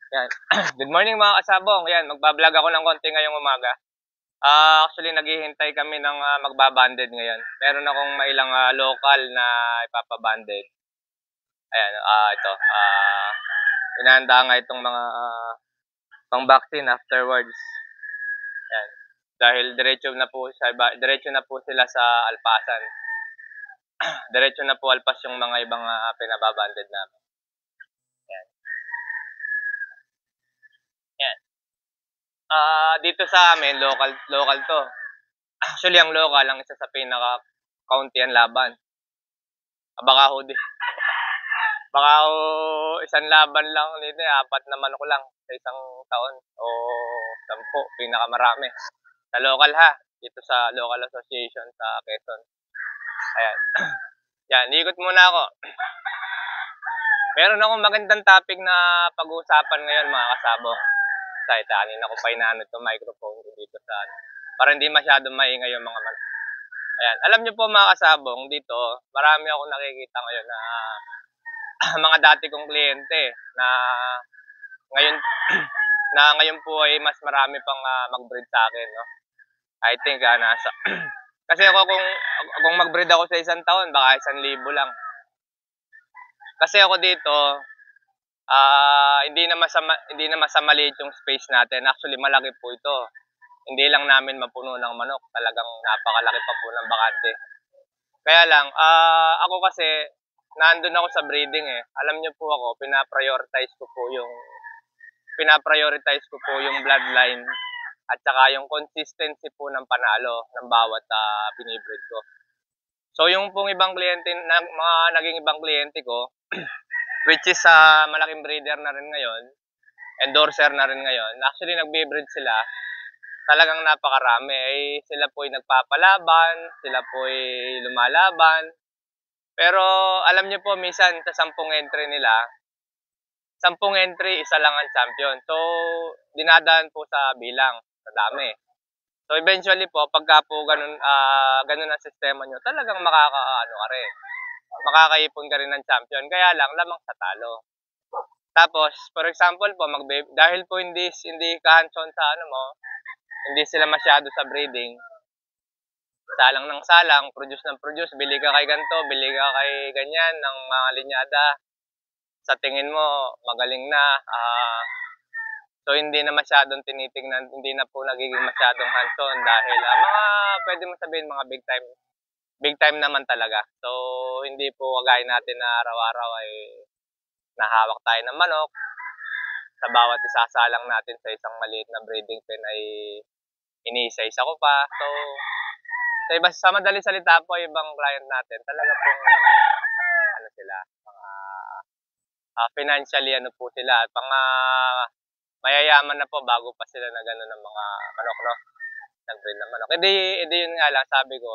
Yan. Good morning mga kasabong. Yan, magba-vlog ako ng konti ngayong umaga. Actually, naghihintay kami ng magbabanded ngayon. Meron akong mailang local na ipapabanded. Ayan, ito. Inahanda nga itong mga pang-vaccine afterwards. Yan. Dahil diretso na po sila sa alpasan. Diretso na po alpas yung mga ibang pinababanded namin. Yan. Yan. Dito sa amin, local to. Actually, ang local, ang isa sa pinaka-county ang laban. Baka ho, baka ho, isang laban lang dito, 4 na manok lang sa isang taon. O 10, pinakamarami. Sa local ha, dito sa local association sa Quezon. Ayan. Yan, ikot muna ako. Meron akong magandang topic na pag-uusapan ngayon mga kasabong. Kahit kanina ko pa inaano itong microphone ko dito sa para hindi masyadong maingay yung mga manok. Ayan. Alam niyo po mga kasabong, dito, marami akong nakikita ngayon na mga dati kong kliyente na ngayon ngayon po ay mas marami pang mag-breed sa akin, no. I think nasa kasi ako kung mag-breed ako sa isang taon, baka 1,000 lang. Kasi ako dito, hindi na masama maliit yung space natin. Actually, malaki po ito. Hindi lang namin mapuno ng manok. Talagang napakalaki pa po ng bakante. Kaya lang, ako kasi, nandun ako sa breeding eh. Alam niyo po ako, pinaprioritize ko po yung bloodline at saka yung consistency po ng panalo ng bawat binibreed ko. So yung pong ibang kliyente, mga naging ibang kliyente ko, which is malaking breeder na rin ngayon, endorser na rin ngayon, actually nagbe-breed sila, talagang napakarami. Sila po ay nagpapalaban, sila po ay lumalaban. Pero alam niyo po, minsan sa 10 entry nila, 10 entry, isa lang ang champion. So, dinadaan po sa bilang, sa dami. So, eventually po, pagka po ganun ang sistema nyo, talagang makakaipon ka rin ng champion. Kaya lang, lamang sa talo. Tapos, for example po, dahil po hindi ka-hands-on sa hindi sila masyado sa breeding, salang ng salang, produce ng produce, bili ka kay ganito, bili ka kay ganyan, ng mga linyada, sa tingin mo, magaling na, so hindi na masyadong tinitingnan, hindi na po nagiging masyadong hands-on dahil pwede mo sabihin mga big time naman talaga. So, hindi po kagaya natin na araw-araw ay nahawak tayo ng manok, sa bawat isasalang natin sa isang maliit na breeding pen ay iniisa-isa ko pa. So iba sa madaling salita po, ibang client natin, talaga pong sila, financially po sila, mayayaman na po bago pa sila na gano'n ng mga manok, no? Nag-breed ng manok. Edi yun nga lang, sabi ko,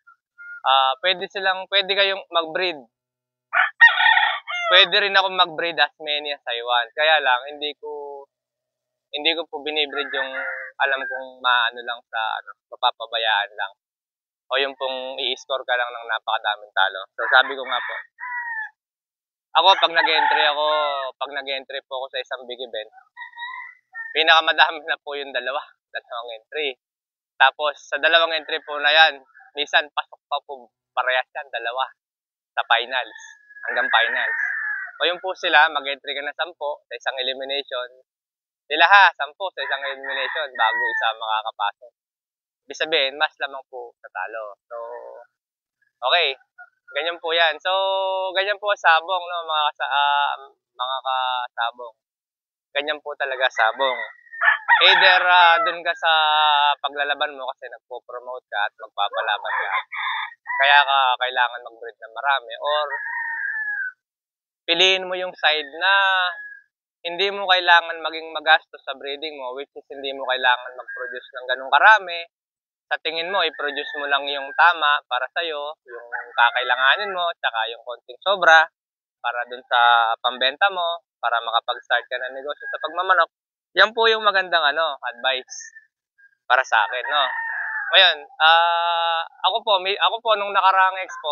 pwede kayong mag-breed. Pwede rin ako mag-breed as many as I want. Kaya lang, hindi ko po binibreed yung alam kong maano lang sa mapapabayaan lang. O yung pong i-score ka lang ng napakadaming talo. So sabi ko nga po, ako pag nag-entry po ako sa isang big event, pinakamadami na po yung dalawang entry. Tapos sa dalawang entry po na yan, minsan pasok pa po parehas yan, dalawa sa finals, hanggang finals. O yung po sila, mag-entry ka na 10 sa isang elimination. Sila 10 sa isang elimination bago isa makakapasok. Ibig sabihin, mas lamang po sa talo. So, okay. Ganyan po yan. So, ganyan po sabong, no, mga kasabong. Ganyan po talaga sabong. Either dun ka sa paglalaban mo kasi nagpo-promote ka at magpapalaban ka. Kaya ka kailangan mag-breed ng marami. Or, piliin mo yung side na hindi mo kailangan maging magastos sa breeding mo, which is hindi mo kailangan mag-produce ng ganung karami. Sa tingin mo, i-produce mo lang yung tama para sa'yo, yung kakailanganin mo, tsaka yung konting sobra para dun sa pambenta mo, para makapag-start ka ng negosyo sa pagmamanok. Yan po yung magandang advice para sa akin, no? Ngayon, ako po nung nakaraang expo,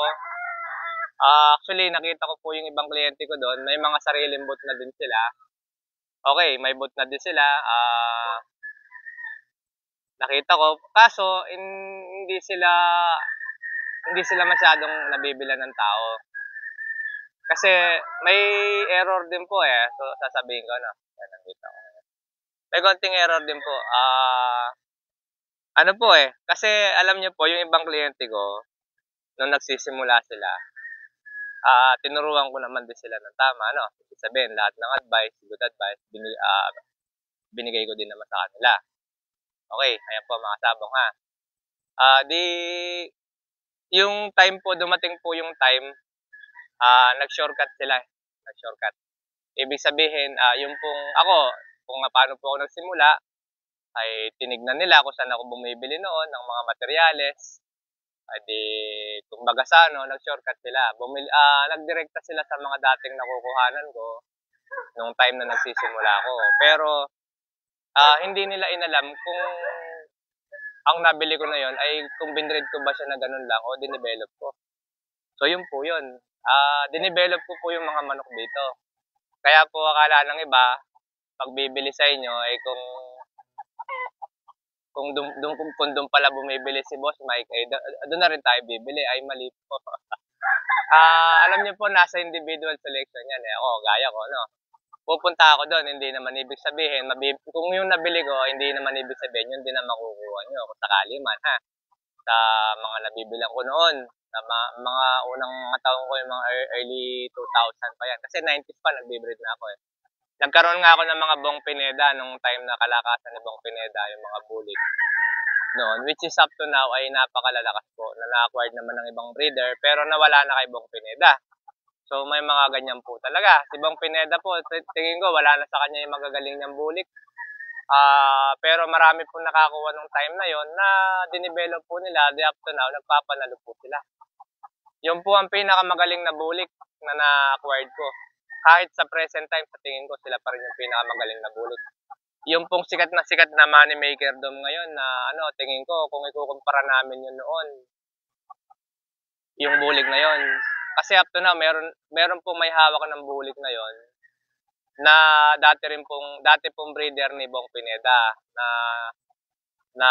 actually nakita ko po yung ibang kliyente ko doon, may mga sariling booth na din sila. Okay, may boot na din sila, nakita ko. Kaso hindi sila masyadong nabibilhan ng tao. Kasi may error din po, eh. So, sasabihin ko, ayan, nandito ako. May konting error din po. Ano po, eh, kasi alam niyo po yung ibang kliyente ko, nung nagsisimula sila, tinuruan ko naman din sila ng tama, Ibig sabihin, lahat ng advice, good advice, binigay ko din naman sa kanila. Okay, ayan po mga sabong, ha. Di yung time po, dumating po yung time, nag-shortcut sila, nag-shortcut. Ibig sabihin, yung pong ako, kung paano po ako nagsimula, ay tinignan nila kung saan ako bumibili noon ng mga materyales. Ay di, kumbaga sa nag-shortcut sila. Nagdirekta sila sa mga dating nakukuhanan ko nung time na nagsisimula ako. Pero hindi nila inalam kung ang nabili ko na yon ay kung binread ko ba siya na ganun lang o dinevelop ko. So yun po yun. Dinevelop ko po yung mga manok dito. Kaya po akala ng iba, pag bibili sa inyo ay kung doon pala bumibili si Boss Mike, ay doon na rin tayo bibili, ay mali po. Alam niyo po, nasa individual selection yan, eh. Ako, gaya ko, pupunta ako doon, hindi naman ibig sabihin, kung yung nabili ko, hindi naman ibig sabihin, yun din ang makukuha nyo, kung sakali man, ha. Sa mga nabibilang ko noon, sa mga unang mga taon ko, yung mga early 2000 pa yan. Kasi 90s pa, nagbe-breed na ako, eh. Nagkaroon nga ako ng mga Bong Pineda nung time na kalakasan ni Bong Pineda, yung mga bulik noon, which is up to now ay napakalalakas po, na na-acquired naman ng ibang breeder, pero nawala na kay Bong Pineda. So may mga ganyan po talaga. Si Bong Pineda po, tingin ko wala na sa kanya yung magagaling niyang bulik. Pero marami po nakakuha nung time na yon na dinevelop po nila, di up to now, nagpapanalo po sila. Yung po ang pinakamagaling na bulik na na-acquired ko. Kahit sa present time, sa tingin ko, sila pa rin yung pinakamagaling na bulik. Yung pong sikat na money maker dom ngayon na tingin ko, kung ikukumpara namin yun noon, yung bulik na yon. Kasi up to now, meron pong may hawak ng bulik na yon na dati pong breeder ni Bong Pineda na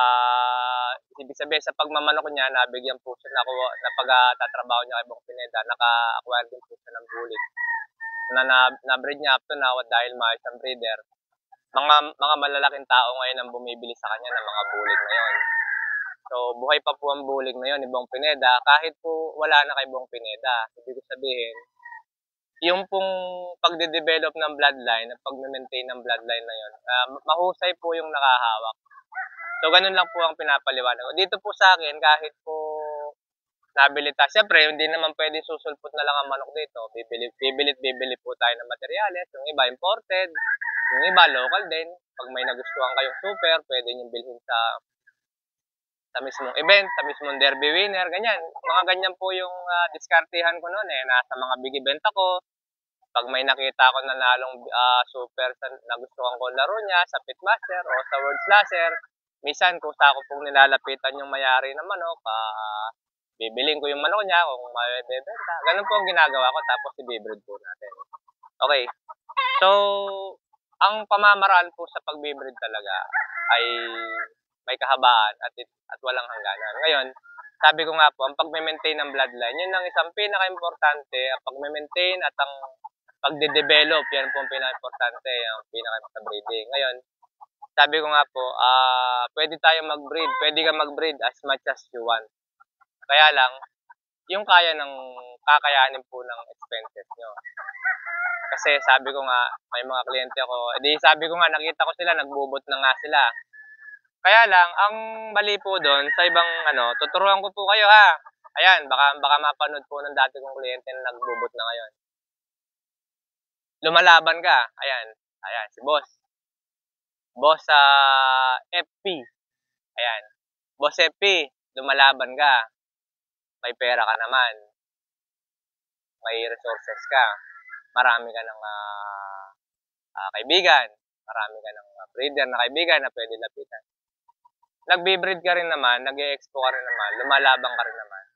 ibig sabihin sa pagmamanok niya, nabigyan po siya na pag-tatrabaho niya kay Bong Pineda, naka-acquire din po siya ng bulik na-breed niya up to now dahil maayos ang breeder. Mga malalaking tao ngayon ang bumibili sa kanya ng mga bulik na yon. So, buhay pa po ang bulik na yon ni Bong Pineda kahit po wala na kay Bong Pineda. Ibig sabihin, yung pong pagde-develop ng bloodline, at pag-maintain ng bloodline na yon, mahusay po yung nakahawak. So, ganun lang po ang pinapaliwanag ko. Dito po sa akin, kahit po nabili tayo, siyempre, hindi naman pwede susulpot na lang ang manok dito. Bibili po tayo ng materyales. Yung iba imported, yung iba local din. Pag may nagustuhan kayong super, pwede nyo bilhin sa mismong event, sa mismong derby winner, ganyan. Mga ganyan po yung diskartihan ko noon, eh. Nasa mga big event ako. Pag may nakita ko na nalong super na gustuhan ko laro niya sa Pitmaster o sa World Slasher, minsan kung sa ako pong nilalapitan yung mayari ng manok, bibiling ko yung manok niya kung mabibenta. Ganun po ang ginagawa ko, tapos i-breed po natin. Okay. So, ang pamamaraan po sa pag-breed talaga ay may kahabaan at walang hangganan. Ngayon, sabi ko nga po, ang pag-maintain ng bloodline, yun ang isang pinaka-importante, ang pag-maintain at ang pagde-develop, yan po ang pinaka-importante, ang pinaka sa breeding. Ngayon, sabi ko nga po, pwede tayo mag-breed, pwede ka mag-breed as much as you want. Kaya lang, yung kakayanin po ng expenses nyo. Kasi sabi ko nga, may mga kliyente ako, sabi ko nga, nakita ko sila, nagbubot na nga sila. Kaya lang, ang mali po doon, sa ibang tuturuan ko po kayo, ha. Ayan, baka mapanood po ng dati kong kliyente na nagbubot na ngayon. Lumalaban ka, ayan, si boss. Boss sa FP. Ayan. Boss FP, lumalaban ka. May pera ka naman, may resources ka, marami ka ng kaibigan, marami ka ng breeder na kaibigan na pwede lapitan. Nagbe-breed ka rin naman, nag-e-expo ka rin naman, lumalaban ka rin naman.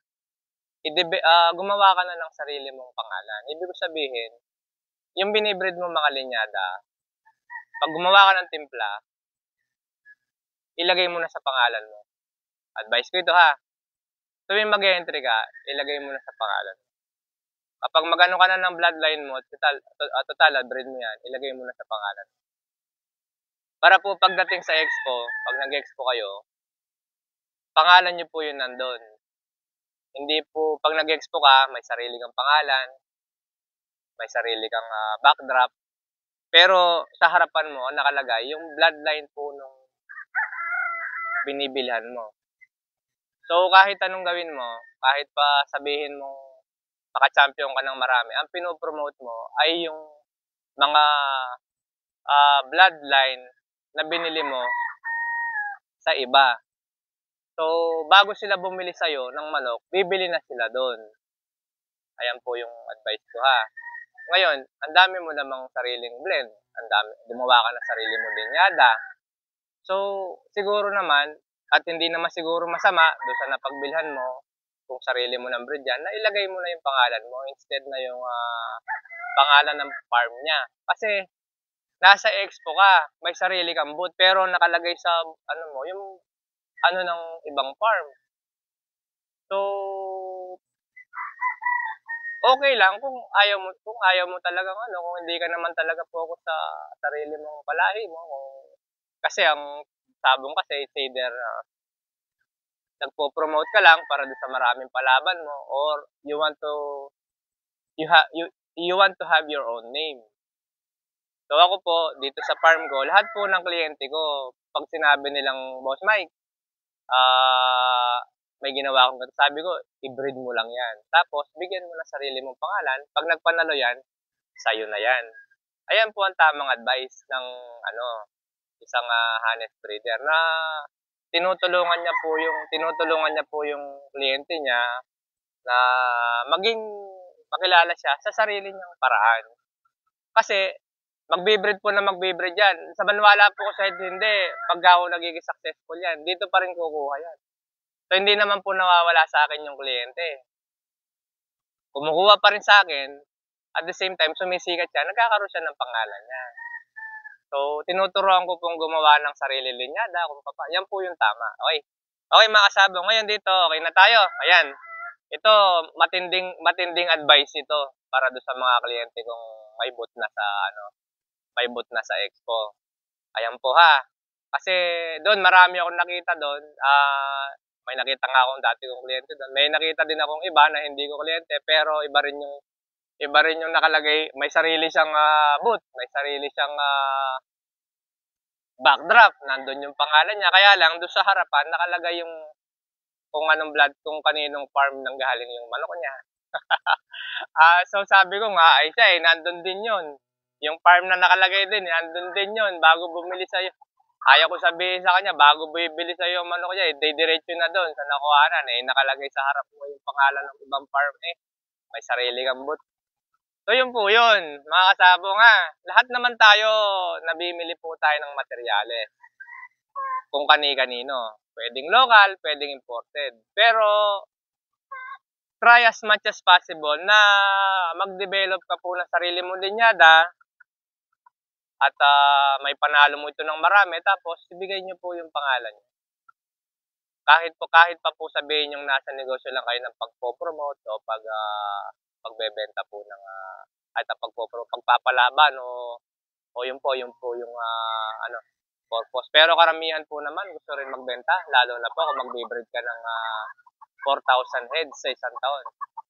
Gumawa ka na ng sarili mong pangalan. Ibig sabihin, yung binibreed mo mga linyada, Pag gumawa ka ng timpla, ilagay mo na sa pangalan mo. Advice ko ito ha. Tuwing mag-entry ka, ilagay mo na sa pangalan. Kapag magano ka na ng bloodline mo, total, breed mo yan, ilagay mo na sa pangalan. Para po pagdating sa expo, pag nag-expo kayo, pangalan nyo po yun nandun. Hindi po, pag nag-expo ka, may sarili kang pangalan, may sarili kang backdrop, pero sa harapan mo, nakalagay yung bloodline po nung binibilhan mo. So, kahit anong gawin mo, kahit pa sabihin mong maka-champion ka ng marami, ang pinopromote mo ay yung mga bloodline na binili mo sa iba. So, bago sila bumili sa'yo ng manok, bibili na sila doon. Ayan po yung advice ko ha. Ngayon, ang dami mo namang sariling blend. Ang dami, gumawa ka ng sarili mo linyada. So, siguro naman, at hindi naman siguro masama doon sa napagbilhan mo, kung sarili mo ng breed yan, na ilagay mo na yung pangalan mo instead na yung pangalan ng farm niya. Kasi, nasa expo ka, may sarili kang booth, pero nakalagay sa, ano mo, yung, ano ng ibang farm. So, okay lang kung ayaw mo talagang ano, kung hindi ka naman talaga focus sa sarili mong palahi mo. Kasi ang sabong kasi it's either nagpo-promote ka lang para doon sa maraming palaban mo, or you want to you want to have your own name. So ako po dito sa farm ko, lahat po ng kliyente ko, pag sinabi nilang Boss Mike, may ginawa akong ganito, sabi ko, i-breed mo lang yan. Tapos bigyan mo na sarili mong pangalan. Pag nagpanalo yan, sa'yo na yan. Ayan po ang tamang advice ng isang honest breeder na tinutulungan niya po yung kliyente niya na makilala siya sa sarili niyang paraan. Kasi magbe-breed po na magbe-breed yan. Sa maniwala po ko sa hindi, pag ako nagiging successful yan, dito pa rin kukuha yan. So hindi naman po nawawala sa akin yung kliyente. Kumukuha pa rin sa akin, at the same time, sumisikat siya, nagkakaroon siya ng pangalan niya. So, tinuturuan ko pong gumawa ng sarili linyada, kung papa. Yan po yung tama. Okay. Okay, mga kasabong. Ngayon dito, okay na tayo. Ayan. Ito, matinding advice ito para do sa mga kliyente kong may booth na sa expo. Ayan po ha. Kasi doon, marami akong nakita doon. May nakita nga akong dati kong kliyente doon. May nakita din akong iba na hindi ko kliyente, pero iba rin yung nakalagay, may sarili siyang booth, may sarili siyang backdrop, nandun yung pangalan niya. Kaya lang, doon sa harapan, nakalagay yung kung anong blood, kung kaninong farm nang galing yung manok niya. So sabi ko nga, ay siya nandun din yun. Yung farm na nakalagay din, nandun din yun, bago bumili sa'yo. Ayaw ko sabihin sa kanya, bago bibili sa'yo yung manok niya, diretso na doon sa nakuhanan. Nakalagay sa harap mo yung pangalan ng ibang farm may sarili kang booth. So yun po yun, mga kasabo nga. Lahat naman tayo, nabimili po tayo ng materyales. Kung kani-kanino. Pwedeng local, pwedeng imported. Pero, try as much as possible na mag-develop ka po ng sarili mo linyada at may panalo mo ito ng marami, tapos ibigay nyo po yung pangalan nyo. Kahit pa po sabihin yung nasa negosyo lang kayo ng pagpo-promote o pagbebenta po ng at pagpapalaban o yun po yung purpose. Pero karamihan po naman gusto rin magbenta, lalo na po kung magbe-breed ka ng 4,000 heads sa isang taon.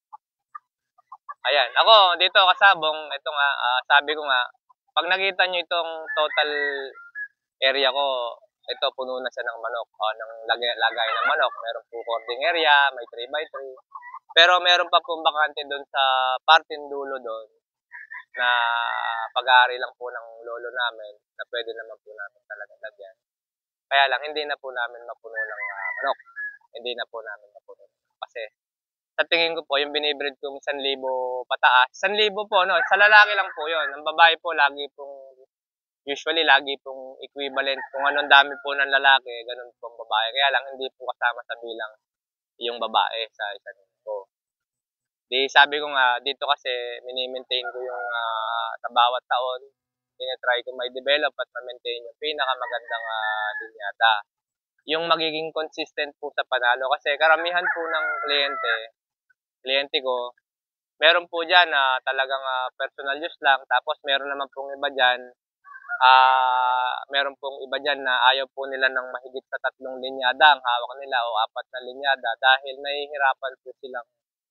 Ayan, ako dito kasabong, ito nga, sabi ko nga, pag nakita nyo itong total area ko, ito puno na siya ng manok, ng lagay ng manok. Meron po cording area, may 3x3. Pero meron pa pong bakante doon sa parting dulo doon na pag-aari lang po ng lolo namin na pwede naman po namin talaga lagyan. Kaya lang, hindi na po namin mapuno ng manok. Hindi na po namin mapuno. Kasi sa tingin ko po, yung binibreed kong 1,000 pataas, 1,000 po, no? Sa lalaki lang po yun. Ang babae po, usually lagi pong equivalent. Kung anong dami po ng lalaki, ganun po ang babae. Kaya lang, hindi po kasama sa bilang yung babae sa 1,000. Di sabi ko nga, dito kasi mini-maintain ko yung sa bawat taon, tinatry ko may develop at ma-maintain yung pinakamagandang linyada. Yung magiging consistent po sa panalo. Kasi karamihan po ng kliyente ko, meron po dyan na talagang personal use lang. Tapos meron naman pong iba dyan, meron pong iba dyan na ayaw po nila ng mahigit sa 3 linyada ang hawak nila o 4 na linyada dahil nahihirapan po silang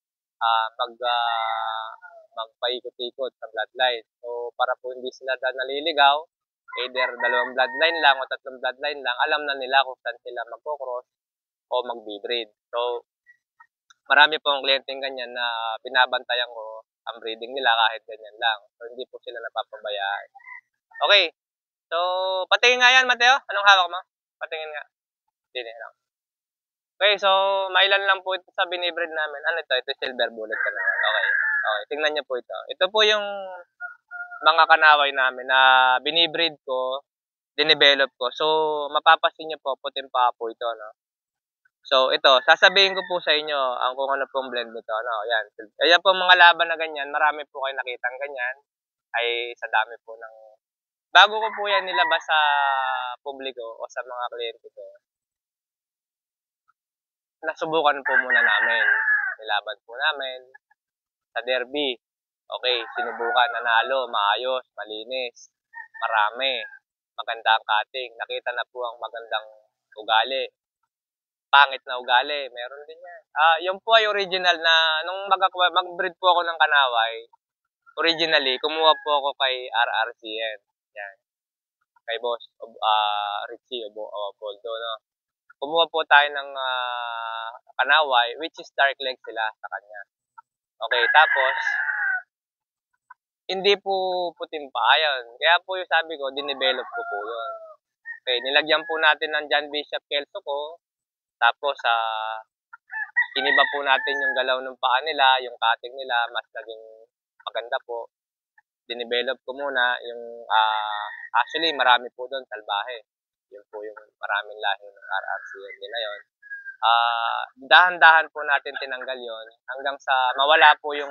magpaikot-ikot sa bloodline. So, para po hindi sila naliligaw, either 2 bloodline lang o 3 bloodline lang, alam na nila kung saan sila magkocross o mag-breed. So, marami po ang kliyenteng ganyan na binabantayan ko ang breeding nila kahit ganyan lang. So, hindi po sila napapabayaan. Okay. So, patingin nga yan, Mateo. Anong hawak mo? Patingin nga. Hindi lang. Okay, so mailan lang po ito sa binibreed namin. Ano ito? Ito silver bullet ka naman. Okay. Okay, tingnan niyo po ito. Ito po yung mga kanaway namin na binibreed ko, dinevelop ko. So, mapapasin niyo po, puting pa po ito, no? So, ito, sasabihin ko po sa inyo ang kung ano pong blend nito. Ano, yan. Ayan po mga laban na ganyan. Marami po kayo nakitang ganyan. Ay sa dami po ng... Bago ko po yan nilabas sa publiko o sa mga kliyente ko, nasubukan po muna namin. Nilaban po namin sa derby. Okay, sinubukan, nanalo, maayos, malinis, marami, maganda ang cutting. Nakita na po ang magandang ugali. Pangit na ugali, meron din yan. Yung po ay original na, nung mag-breed po ako ng kanaway, originally, kumuha po ako kay RRCN. Yan. Kay Boss Richie Boldo, no? Kumuha po tayo ng kanaway, which is dark leg sila sa kanya. Okay, tapos, hindi po puting pa. Ayan. Kaya po yung sabi ko, dinevelop ko po yun. Okay, nilagyan po natin ng John Bishop Kelso ko. Tapos, iniba po natin yung galaw ng paa nila, yung cutting nila, mas naging maganda po. Dinevelop ko muna yung, actually, marami po doon, salbahe. Yun po yung maraming lahi ng RRCN nila yun. Dahan-dahan po natin tinanggal yon hanggang sa mawala po yung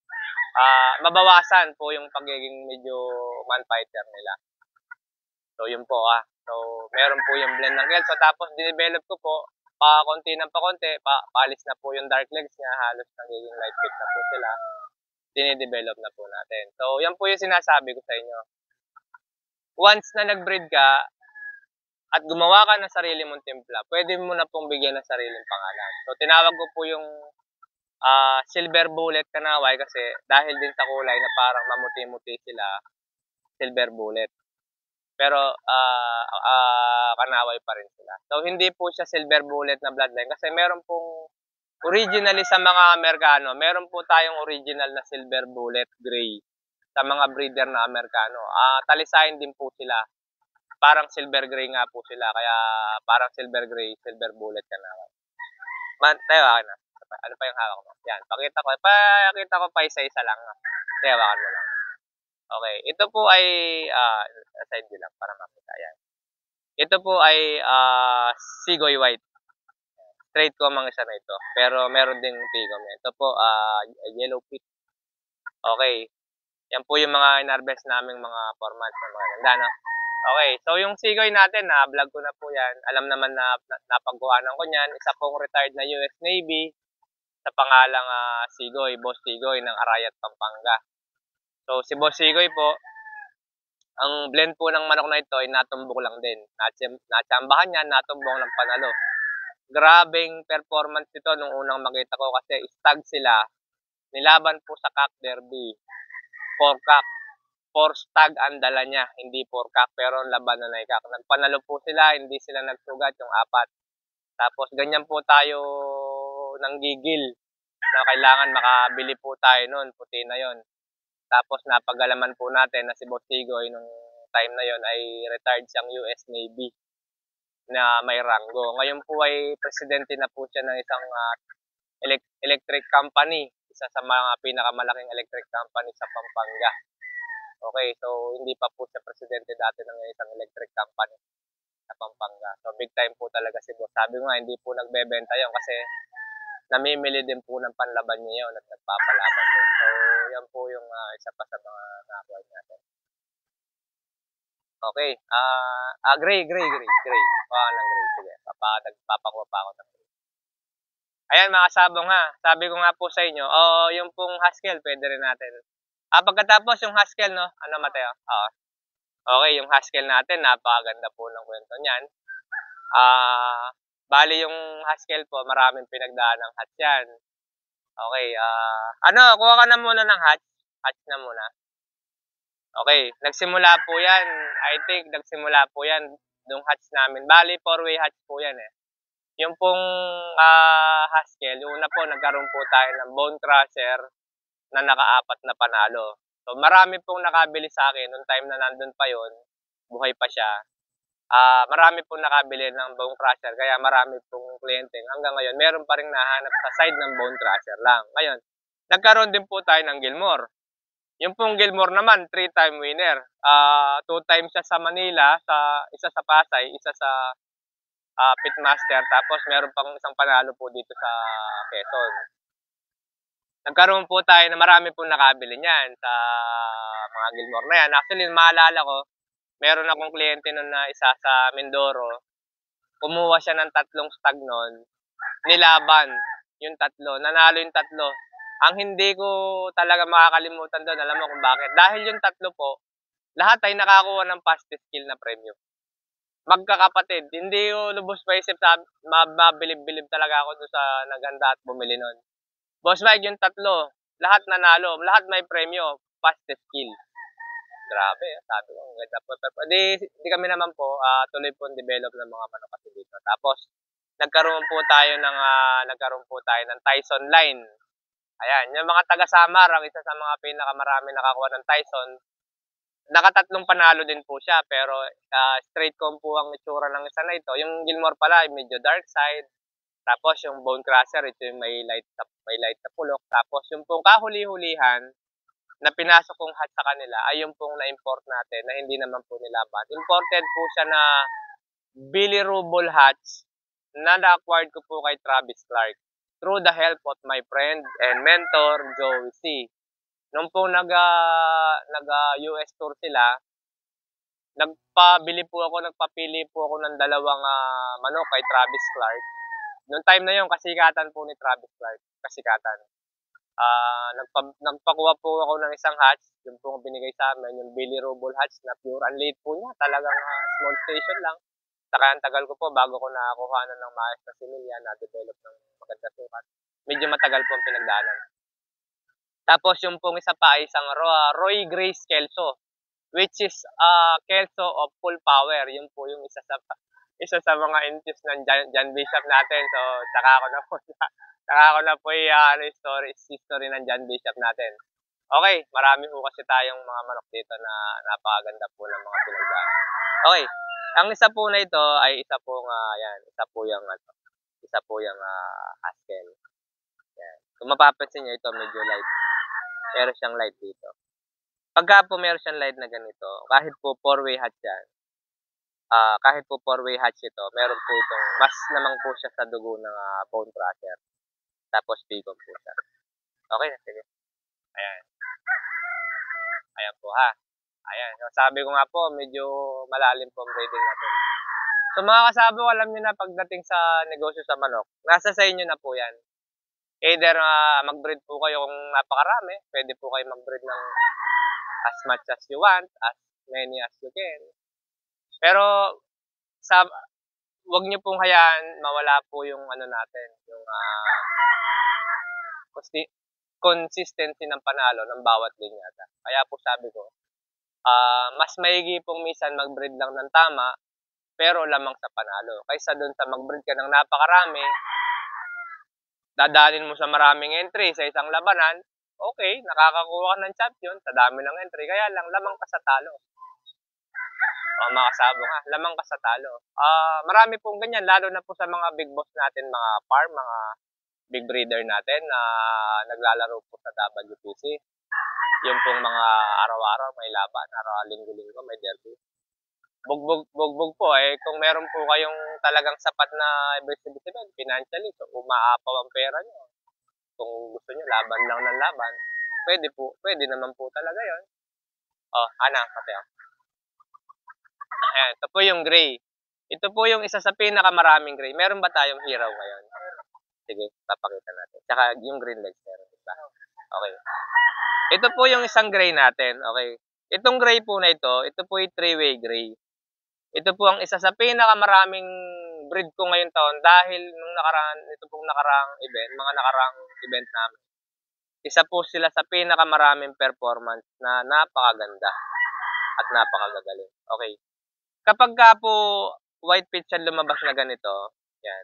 mabawasan po yung pagiging medyo man-fighter nila. So, yun po So, meron po yung blend ng Kelso. Tapos, dinevelop ko po, konti ng konti, paalis na po yung dark legs niya. Halos nagiging light fit na po sila. Dinedevelop na po natin. So, yan po yung sinasabi ko sa inyo. Once na nag-breed ka, at gumawa ka ng sarili mong timpla, pwede mo na pong bigyan ng sariling pangalan. So, tinawag ko po yung silver bullet kanaway kasi dahil din sa kulay na parang mamuti-muti sila, silver bullet. Pero, kanaway pa rin sila. So, hindi po siya silver bullet na bloodline kasi meron pong originally sa mga Amerikano, meron po tayong original na silver bullet gray sa mga breeder na Amerikano. Talisayin din po sila. Parang silver gray nga po sila. Kaya parang silver gray, silver bullet ka na. Tayo na. Ano pa yung hawak mo? Yan. Pakita ko pa isa-isa lang. Tayo mo lang. Okay. Ito po ay, side view lang para makita. Yan. Ito po ay Sigoy White. Straight ko ang isa na ito. Pero meron ding tigom. Ito po, yellow pit. Okay. Yan po yung mga inarbest naming mga formats na mga ganda, no? Okay, so yung Sigoy natin, vlog ko na po yan. Alam naman na napagkuhanan ko niyan. Isa pong retired na US Navy sa pangalang Sigoy, Boss Sigoy ng Arayat, Pampanga. So si Boss Sigoy po, ang blend po ng manok na ito ay natumbok lang din. Natsambahan niya, natumbok ng panalo. Grabing performance ito nung unang makita ko kasi stag sila. Nilaban po sa cock derby. 4 cock. 4 stag ang dala niya, hindi 4 cock, pero laban na naikak. Nagpanalo po sila, hindi sila nagsugat yung 4. Tapos ganyan po tayo nanggigil na kailangan makabili po tayo noon, puti na yon. Tapos napagalaman po natin na si Boss Sigoy nung time na yon ay retired siyang US Navy na may ranggo. Ngayon po ay presidente na po siya ng isang electric company, isa sa mga pinakamalaking electric company sa Pampanga. Okay, so hindi pa po siya presidente dati ng isang electric company sa Pampanga. So big time po talaga si Boss. Sabi nga, hindi po nagbebenta yun kasi namimili din po ng panlaban niya yun at nagpapalaban din. So yan po yung isa pa sa mga nakuha natin. Okay. Gray. Kuha ka ng gray. Sige, papakuha pa ako ng gray. Ayan mga sabong ha. Sabi ko nga po sa inyo, yung pong Haskell, pwede rin natin. Pagkatapos yung Haskell, no? Ano, Mateo? Oo. Okay, yung Haskell natin, napakaganda po ng kwento niyan. Bali yung Haskell po, maraming pinagdaan ng hatch yan. Okay, kuha ka na muna ng hatch. Hatch na muna. Okay, nagsimula po yan. I think nagsimula po yan yung hatch namin. Bali, 4-way hatch po yan eh. Yung pong Haskell, yung una po, nagkaroon po tayo ng bone crusher na naka-4 na panalo. So, marami pong nakabili sa akin nung time na nandun pa yon, buhay pa siya. Marami pong nakabili ng bone crusher, kaya marami pong kliyente. Hanggang ngayon, meron pa rin nahanap sa side ng bone crusher lang. Ngayon, nagkaroon din po tayo ng Gilmore. Yung pong Gilmore naman, 3-time winner. 2 times siya sa Manila, isa sa Pasay, isa sa Pitmaster, tapos meron pang isang panalo po dito sa Quezon. Nagkaroon po tayo na marami pong nakabili niyan sa mga Gilmore na yan. Actually, maalala ko, meron akong kliyente nun na isa sa Mindoro. Kumuha siya ng 3 stag nun. Nilaban yung 3. Nanalo yung 3. Ang hindi ko talaga makakalimutan doon, alam mo kung bakit? Dahil yung 3 po, lahat ay nakakuha ng fastest kill na premyo. Magkakapatid. Hindi ko lubos pa isip, mabilib-bilib talaga ako doon sa naganda at bumili nun. Boss Mike, yung 3, lahat nanalo, lahat may premyo, fastest kill. Grabe, sabi ko, ganda po. Di kami naman po, tuloy po develop ng mga manok kasi dito. Tapos, nagkaroon po tayo ng Tyson line. Ayan, yung mga taga-Samar, ang isa sa mga pinakamarami nakakuha ng Tyson, nakatatlong panalo din po siya, pero straight comp po ang itsura ng isa na ito. Yung Gilmore pala, medyo dark side. Tapos yung Bone Crusher, ito yung may light sa pulok. Tapos yung pong kahuli-hulihan na pinasok kong hatch sa kanila ay yung pong na-import natin na hindi naman po nilaban. Imported po siya na bilirubal hatch na na-acquired ko po kay Travis Clark through the help of my friend and mentor, Joey C. Nung po nag-US tour sila, nagpapili po ako ng 2 manok kay Travis Clark. Noong time na yun, kasikatan po ni Travis Clark. Kasikatan. Nagpakuha po ako ng isang hatch, yung pong binigay sa amin, yung bilirubal hatch na pure. Ang late po niya, talagang small station lang. Saka ang tagal ko po bago ko nakakuha ng maayos na similya na develop ng maganda sukat. Medyo matagal po ang pinagdaanan. Tapos yung pong isa pa ay isang Roy Grace Kelso, which is Kelso of full power. Yun po yung isa sa mga inches ng John Bishop natin. So, saka ako na po history ng John Bishop natin. Okay, marami po kasi tayong mga manok dito na napakaganda po ng mga pinagdaan. Okay, ang isa po na ito ay isa po yung Haskell. Yan. Kung mapapansin nyo, ito medyo light. Meron siyang light dito. Pagka po meron siyang light na ganito, kahit po 4-way hatch yan, meron po itong, mas naman po siya sa dugo ng bone crusher. Tapos bacon po siya. Okay na, sige. Ayan. Ayan po ha. Ayan. So, sabi ko nga po, medyo malalim po ang breeding natin. So mga kasabo, alam nyo na pagdating sa negosyo sa manok, nasa sa inyo na po yan. Either mag-breed po kayo kung napakarami, pwede po kayo mag-breed ng as much as you want, as many as you can. Pero wag niyo pong hayaan mawala po yung natin, yung consistency ng panalo ng bawat linyata. Kaya po sabi ko, mas maigi pong minsan mag-breed lang ng tama, pero lamang sa panalo. Kaysa doon sa mag-breed ka ng napakarami, dadalhin mo sa maraming entry sa isang labanan, okay, nakakakuha ka ng champion sa dami ng entry, kaya lang lamang ka sa talo. Mga kasabo nga, lamang ka sa talo. Marami pong ganyan, lalo na po sa mga big boss natin, mga farm, mga big breeder natin na naglalaro po sa WPC. Yung pong mga araw-araw may laban, linggo-linggo may derby. Bugbog po kung meron po kayong talagang sapat na ibig-sabihin financially, so umaapaw ang pera nyo. Kung gusto nyo laban lang ng laban, pwede naman po talaga yon. Pati Ayan, ito po yung gray. Ito po yung isa sa pinakamaraming gray. Meron ba tayong hiraw ngayon? Sige, papakita natin. Tsaka yung green legs meron, diba? Okay. Ito po yung isang gray natin. Okay. Itong gray po na ito po yung three-way gray. Ito po ang isa sa pinakamaraming breed ko ngayong taon dahil nung ito pong nakaraang event, mga nakaraang event namin. Isa po sila sa pinakamaraming performance na napakaganda at napakagagaling. Okay. Kapag ka po white pigeon lumabas na ganito, yan,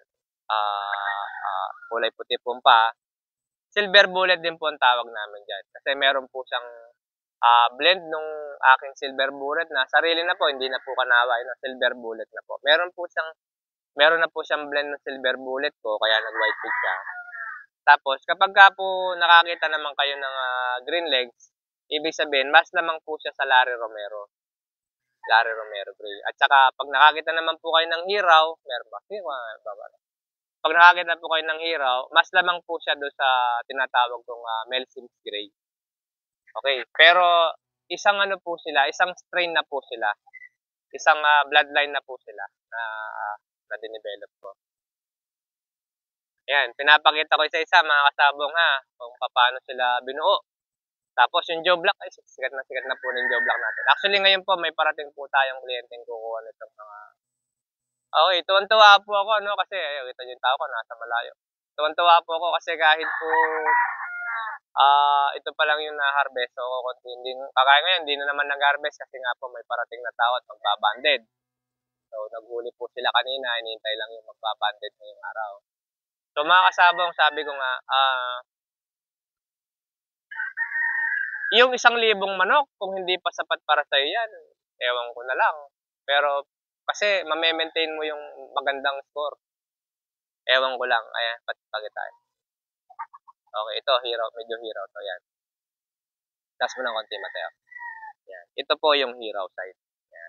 kulay puti po pa, silver bullet din po ang tawag namin dyan. Kasi meron po siyang blend nung aking silver bullet na sarili na po, hindi na po kanaway na silver bullet na po. Meron na po siyang blend ng silver bullet ko, kaya nag-white pig siya. Tapos, kapag ka po nakakita naman kayo ng green legs, ibig sabihin, mas lamang po siya sa Larry Romero. Larry Romero gray. At saka, pag nakakita naman po kayo ng hiraw, meron ba? Pag nakakita po kayo ng hiraw, mas lamang po siya doon sa tinatawag kong Mel Sims gray. Okay, pero isang ano po sila, isang strain na po sila. Isang bloodline na po sila na dinevelop ko. Ayan, pinapakita ko isa-isa mga kasabong kung paano sila binuo. Tapos yung Joe Black, ay sikat na po ng Joe Black natin. Actually ngayon po may parating po tayong kliyenteng kukuha nitong mga... Okay, tuwan-tuwa po ako kasi kita yung tao ko nasa malayo. Tuwan-tuwa po ako kasi kahit po ito pa lang yung na-harvest. So, kagaya ngayon, hindi na naman nag-harvest kasi nga po may parating na tao at magbabanded. So, naghuli po sila kanina, hinihintay lang yung magbabanded ngayong araw. So, mga kasabong, sabi ko nga, yung 1,000 manok, kung hindi pa sapat para sa'yo yan, ewan ko na lang. Pero, kasi, mame-maintain mo yung magandang score. Ewan ko lang. Ayan, pati tayo. Okay, ito, hero, medyo hero to, yan. Taas mo ng konti, Mateo. Yan. Ito po yung hero side. Yan.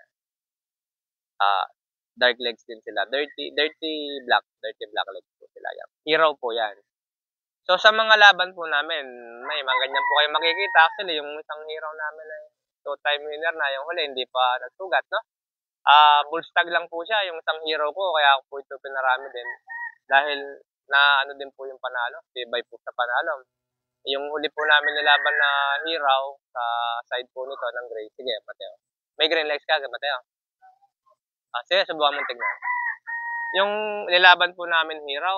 Dark legs din sila. Dirty black legs po sila. Yan. Hero po yan. So, sa mga laban po namin, may mga ganyan po kayo makikita. Actually, yung isang hero namin ay two-time winner na. Yung huli, hindi pa nagsugat, no? Bullstag lang po siya, yung isang hero ko. Kaya ako po ito pinarami din. Dahil na ano din po yung panalo. Tibay po sa panalo. Yung huli po namin nilaban na hero sa side po nito ng gray. Sige, Mateo. May green legs ka, Mateo. Sige, subukan mong tignan. Yung nilaban po namin hero,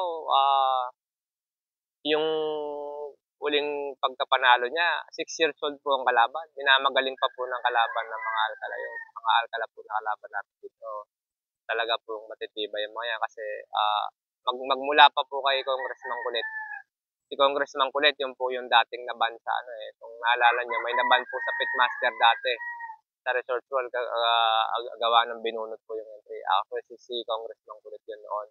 yung huling pagkapanalo niya, 6 years old po ang kalaban. Minamagaling pa po ng kalaban ng mga alkala yun. Mga alkala po na kalaban natin dito. Talaga po matitibay yung mga yan kasi magmula pa po kay Congressman Kulit. Si Congressman Kulit, yun po yung dating naban sa kung naalala niyo, may naban po sa Pitmaster dati sa Resort World, gawa ng binunot po yung entry. Actually, si Congressman Kulit yun noon,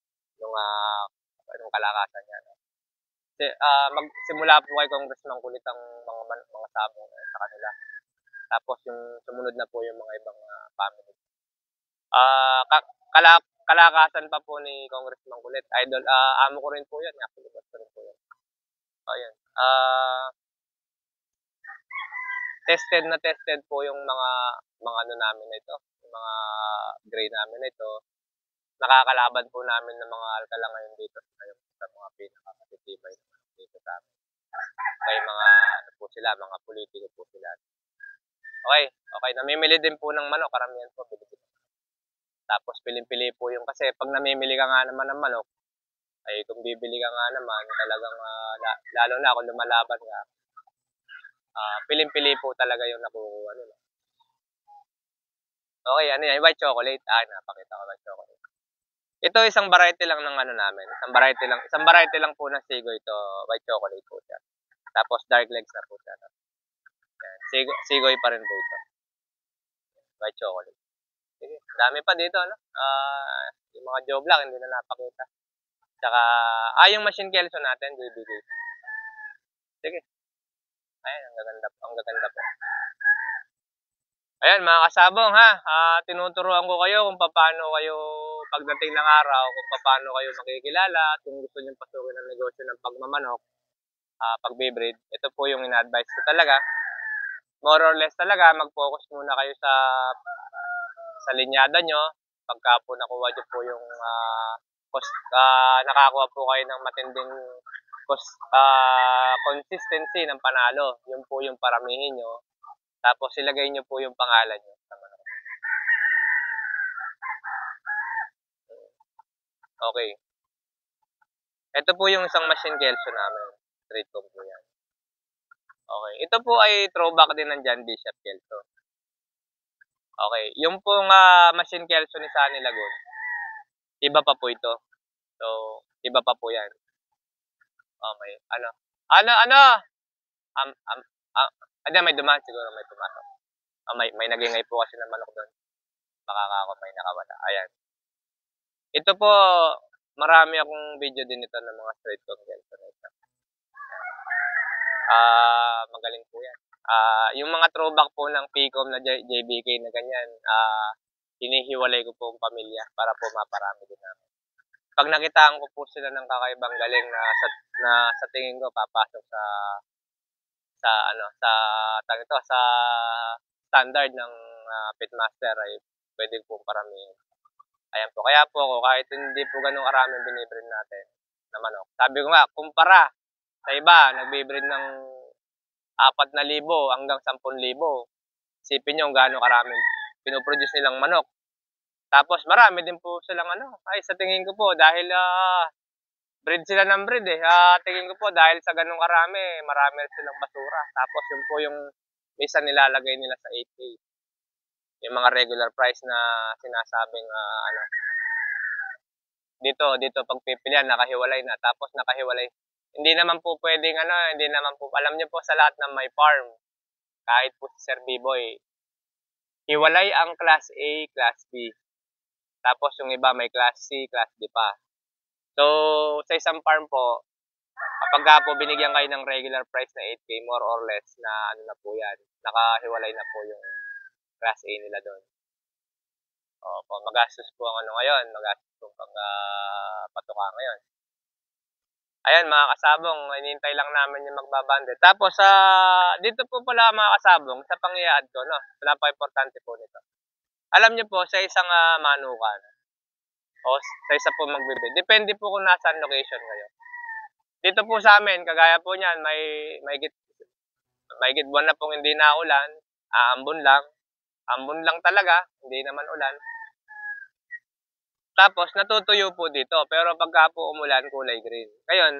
nung kalakasan niya. No? Magsimula po kay Congressman Kulit ang mga sabong sa kanila. Tapos yung sumunod na po yung mga ibang family. Kalakasan pa po ni Congressman Kulit. Idol, amo ko rin po yun. Actually, gusto rin po yun. Ayun. Tested po yung mga ano namin na ito. Yung mga gray namin na ito. Nakakalaban po namin ng mga alkala ngayon dito sa mga pinakamatitibay dito sa amin. Okay, mga ano po sila, mga politiko po sila. Okay, namimili din po ng manok, karamihan po Pilipino. Tapos piling-pili po yung kasi pag namimili ka nga naman ng manok, ay kung bibili ka nga naman, talagang lalo na kung lumalaban ka, piling-pili po talaga yung nakukuha nila. Okay, ano yan, white chocolate. Napakita ko white chocolate. Ito isang variety lang ng ano namin. Isang variety lang po ng sigo ito, white chocolate po siya. Tapos dark legs na po siya. Yan. Sigoy pa rin po ito. White chocolate. Sige, dami pa dito, no? Yung mga Joe Black, hindi na napakita. Tsaka, yung machine kelso natin, JBG. Sige. Ayan, ang gaganda po. Ayan, mga kasabong, tinuturuan ko kayo kung paano kayo pagdating ng araw, kung paano kayo makikilala, at kung gusto nyo pasukin ang negosyo ng pagmamanok, pag-breed. Ito po yung ina-advise ko talaga. More or less talaga, mag-focus muna kayo sa sa linyada nyo, pagka po nakuha nyo po yung nakakuha po kayo ng matinding consistency ng panalo. Yun po yung paramihin nyo. Tapos ilagay nyo po yung pangalan nyo sa manok. Okay. Ito po yung isang machine kelso namin. Straight comb po yan. Okay. Ito po ay throwback din ng John Bishop kelso. Okay. Yung pong machine kelso ni Sunny Lagun, iba pa po ito. So, iba pa po yan. Okay. May dumaan siguro, may pumasok. May nagingay po kasi ng manok doon. Baka ako may nakawala. Ayan. Ito po, marami akong video din ito ng mga straight comb kelso na ito. Magaling po yan. Yung mga throwback po ng PCOM na JBK na ganyan, hinihiwalay ko po ang pamilya para po maparami din namin. Pag nakitaan ko po sila ng kakaibang galing na sa tingin ko papasok sa standard ng pitmaster ay pwede po paramihin. Ayan po. Kaya po ako, kahit hindi po ganun karaming binibreed natin na manok. Sabi ko nga, kumpara sa iba, nagbibreed ng 4,000 hanggang 10,000. Isipin nyo kung gaano karaming pinoproduce nilang manok. Tapos marami din po silang sa tingin ko po, dahil breed sila ng breed tingin ko po, dahil sa ganun karami, marami silang basura. Tapos yun po yung minsan nilalagay nila sa 8K. Yung mga regular price na sinasabing dito pagpipilian nakahiwalay na, tapos nakahiwalay. Hindi naman po pwedeng hindi naman po, alam niyo po sa lahat ng may farm, kahit po si Sir B-Boy, hiwalay ang class A, class B. Tapos yung iba may class C, class D pa. So, sa isang farm po, kapag po binigyan kayo ng regular price na 8K, more or less, na na po yan, nakahiwalay na po yung class A nila doon. Opo, magastos po ang ngayon, magastos po pag patuka ngayon. Ayan mga kasabong, hinihintay lang namin yung magbabande. Tapos dito po pala mga kasabong, sa pang-i-add ko, napaka-importante po nito. Alam niyo po, sa isang manukan, o sa isa po magbibid, depende po kung nasaan location kayo. Dito po sa amin, kagaya po niyan, may git buwan na pong hindi na ulan, ambon lang talaga, hindi naman ulan. Tapos natutuyo po dito, pero pagka po umulan, kulay green. Ngayon,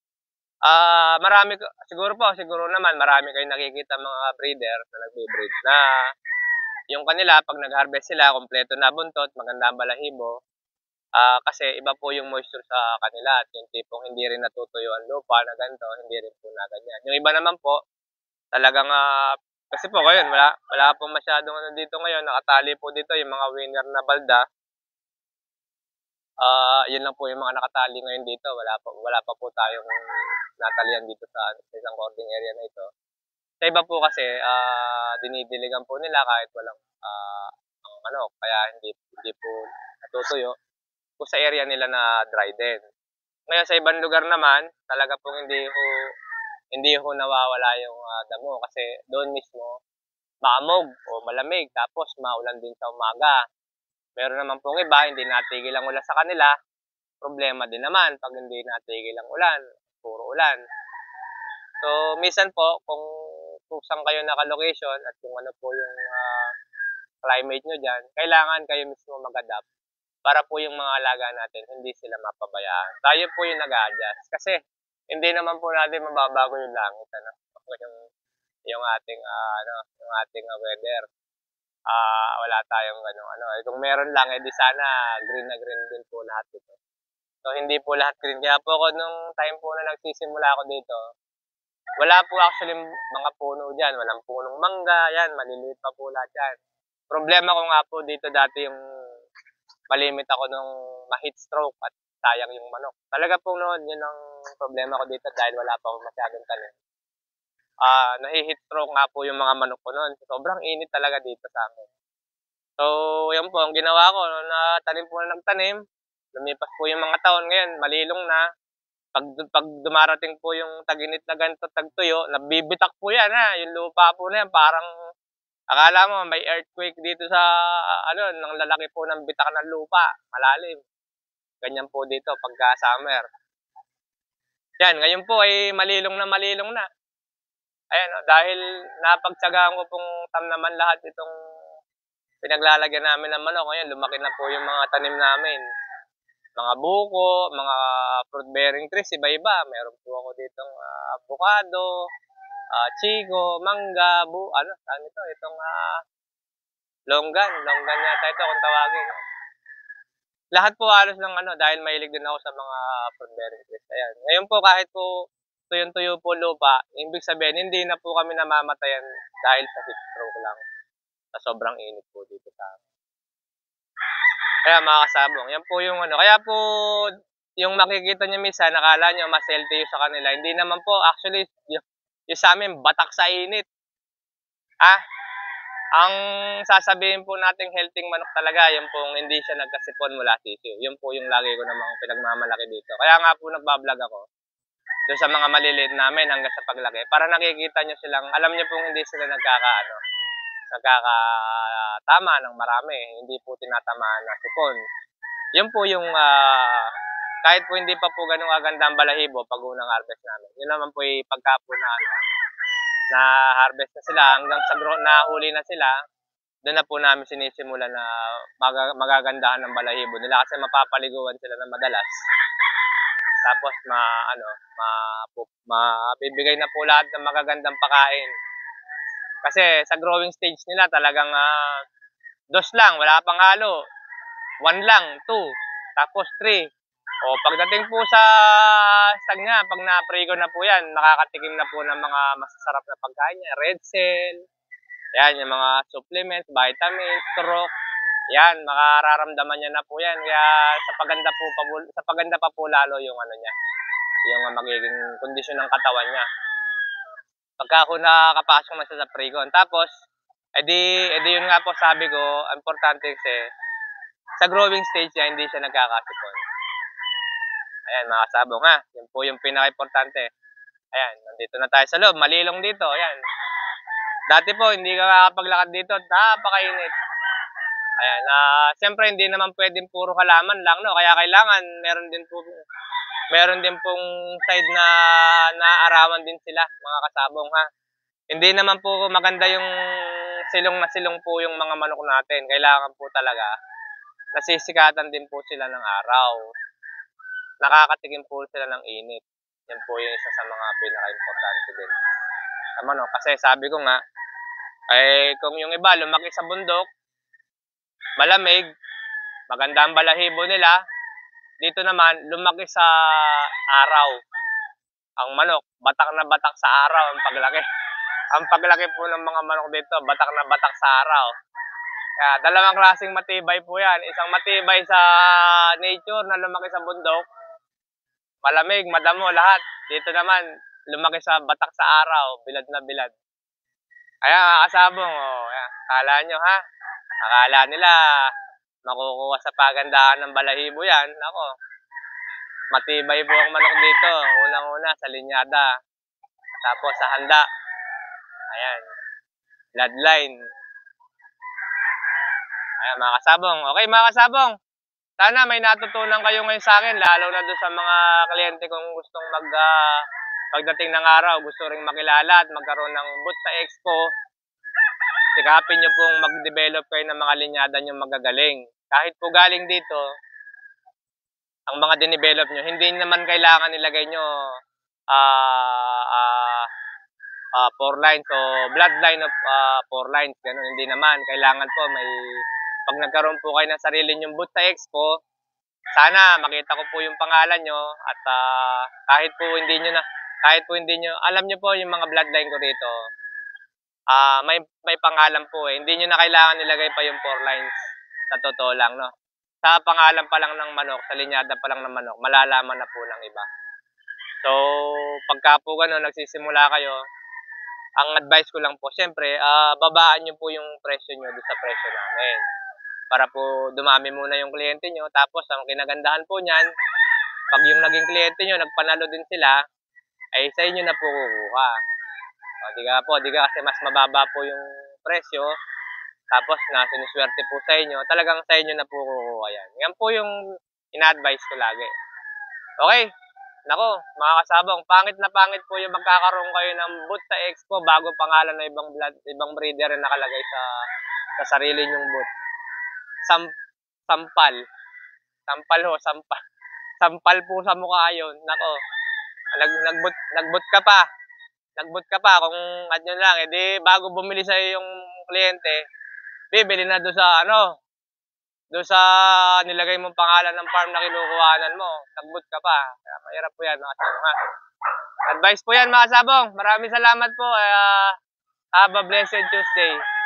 siguro naman marami kayong nakikita mga breeder na nagbe-breed na yung kanila pag nag-harvest sila, kompleto na buntot, maganda ang balahibo. Kasi iba po yung moisture sa kanila at yung tipong hindi rin natutuyo ang lupa na ganito, hindi rin po na ganyan. Yung iba naman po, talagang kasi po ngayon, wala po masyadong dito ngayon, nakatali po dito yung mga winner na balda. Yun lang po yung mga nakatali ngayon dito. Wala pa po tayong natalian dito sa isang cording area na ito. Sa iba po kasi, dinidiligan po nila kahit walang kaya hindi po natutuyo po sa area nila na dry din. Ngayon sa ibang lugar naman, talaga pong hindi ho nawawala yung damo kasi doon mismo maamog o malamig tapos maulan din sa umaga. Meron naman pong iba, hindi natigil ang ulan sa kanila. Problema din naman pag hindi natigil ang ulan, puro ulan. So, minsan po, kung saan kayo naka-location at kung ano po yung climate nyo dyan, kailangan kayo mismo mag-adapt para po yung mga alaga natin, hindi sila mapabayaan. Tayo po yung nag-a-adjust. Kasi, hindi naman po natin mababago yung langit, yung ating weather. Wala tayong kung meron lang, di sana green na green din po lahat ito. So, hindi po lahat green. Kaya po ako nung time po na nagsisimula ako dito, wala po actually mga puno dyan. Walang punong mangga, yan, maliliit pa po lahat yan. Problema ko nga po dito dati yung malimit ako nung ma-heat stroke at sayang yung manok. Talaga po noon, yun ang problema ko dito dahil wala pa akong masyadong tanim. Nahi-heat stroke nga po yung mga manok ko noon. Sobrang init talaga dito sa amin. So, yan po, ang ginawa ko, natanim po na nagtanim. Lumipas po yung mga taon ngayon, malilong na. Pag dumarating po yung tag-init na ganito, tagtuyo, nabibitak po yan Yung lupa po na yan, parang Akala mo may earthquake dito sa nang lalaki po ng bitak ng lupa, malalim. Ganyan po dito pagka summer. Yan, ngayon po ay malilong na. Ayan, dahil napagtsagaan ko pong tamnaman lahat itong pinaglalagyan namin ng manok. Ngayon, lumaki na po yung mga tanim namin. Mga buko, mga fruit bearing trees, iba-iba. Meron po ako ditong avocado, chigo, mangga, saan ito? Itong longgan yata ito kung tawagin. Lahat po halos ng dahil mahilig din ako sa mga fruit bearing trees. Ayan. Ngayon po kahit po tuyong-tuyo po lupa, ibig sabihin hindi na po kami namamatayan dahil sa heat stroke lang. Sa sobrang init po dito sa amin. Kaya mga kasabong, yan po yung kaya po yung makikita nyo minsan, nakala nyo mas healthy sa kanila. Hindi naman po, actually, yung sa amin, batak sa init. Ang sasabihin po nating healthy manok talaga, yung pong hindi siya nagkasipon mula sisiw. Yun po yung lagi ko namang pinagmamalaki dito. Kaya nga po nagbablog ako doon sa mga maliliit namin hanggang sa paglaki. Para nakikita nyo silang, alam nyo pong hindi sila nagkakatama ng marami. Hindi po tinatamaan ng sipon. Yun po yung, kahit po hindi pa po ganun aganda ang balahibo pag unang harvest namin. Yun naman po yung pagka po na harvest na sila hanggang sa nahuli na sila, doon na po namin sinisimula na magagandahan ng balahibo nila kasi mapapaliguan sila na madalas. Tapos mabibigay na po lahat ng magagandang pakain. Kasi sa growing stage nila talagang dos lang, wala pang halo. 1 lang, 2, tapos 3. O pagdating po sa stagna, pag na-prego na po yan, nakakatikim na po ng mga masasarap na pagkain niya. Red cell, yan, yung mga supplements, vitamins, stroke, yan, makararamdaman niya na po yan. Kaya sa paganda pa po lalo yung niya, yung magiging kondisyon ng katawan niya. Pagka ako nakakapasok na siya sa pregon. Tapos, edi yun nga po sabi ko, importante kasi, sa growing stage niya, hindi siya nagkakasipon. Ayan, mga kasabong Yan po yung pinaka-importante. Ayan, nandito na tayo sa loob. Malilong dito. Ayan. Dati po, hindi ka makapaglakad dito. Napakainit. Ayan, siyempre hindi naman pwedeng puro halaman lang, no? Kaya kailangan meron din pong side na naarawan din sila, mga kasabong Hindi naman po maganda yung silong na silong po yung mga manok natin. Kailangan po talaga nasisikatan din po sila ng araw. Nakakatikim po sila ng init. Yan po yung isa sa mga pinaka-importante din. Kasi sabi ko nga, kung yung iba lumaki sa bundok, malamig, maganda ang balahibo nila, dito naman, lumaki sa araw. Ang manok, batak na batak sa araw ang paglaki. Ang paglaki po ng mga manok dito, batak na batak sa araw. Kaya dalawang klaseng matibay po yan. Isang matibay sa nature na lumaki sa bundok, malamig, madamo lahat. Dito naman, lumaki sa batak sa araw, bilad na bilad. Kaya kasabong, akala nyo akala nila makukuha sa pagandahan ng balahibo yan. Ako, matibay po ang manok dito. Unang-una sa linyada. Tapos sa handa. Ayan. Bloodline. Ayan, mga kasabong. Okay, mga kasabong. Sana may natutunan kayo ngayon sa akin, lalo na doon sa mga kliyente kong gustong pagdating ng araw, gusto ring makilala at magkaroon ng booth sa expo. Sikapin nyo pong mag-develop kayo ng mga linyada nyo magagaling. Kahit po galing dito, ang mga dinevelop nyo, hindi naman kailangan ilagay nyo 4 lines o bloodline of 4 lines. Ganun, hindi naman. Kailangan po pag nagkaroon po kayo ng sarili nyong booth sa expo, sana makita ko po yung pangalan nyo at kahit po hindi nyo, alam nyo po yung mga bloodline ko dito, may pangalan po Hindi nyo na kailangan nilagay pa yung 4 lines. Sa totoo lang, no? Sa pangalan pa lang ng manok, sa linyada pa lang ng manok, malalaman na po ng iba. So, pagka po gano'n, nagsisimula kayo, ang advice ko lang po, syempre, babaan nyo po yung presyo nyo doon sa presyo namin. Para po dumami muna yung kliyente nyo. Tapos, ang kinagandahan po niyan, pag yung naging kliyente nyo, nagpanalo din sila, ay sa inyo na po kukuha. Di ka kasi mas mababa po yung presyo, tapos na sinuswerte po sa inyo, talagang sa inyo na po kukuha yan. Yan po yung ina-advise ko lagi. Okay, nako, mga kasabong, pangit na pangit po yung magkakaroon kayo ng boot sa expo bago pangalan ng ibang breeder na nakalagay sa sarili nyong boot. Sampal. Sampal ho, sampal. Sampal po sa mukha yun. Nako, nagbut ka pa. Nagbut ka pa kung at yun lang, edi bago bumili sa yung kliyente, bibili na doon sa nilagay mong pangalan ng farm na kinukuhanan mo. Nagbut ka pa. Kaya mahirap po yan, mga sabong ha. Advice po yan, mga sabong. Maraming salamat po. Have a blessed Tuesday.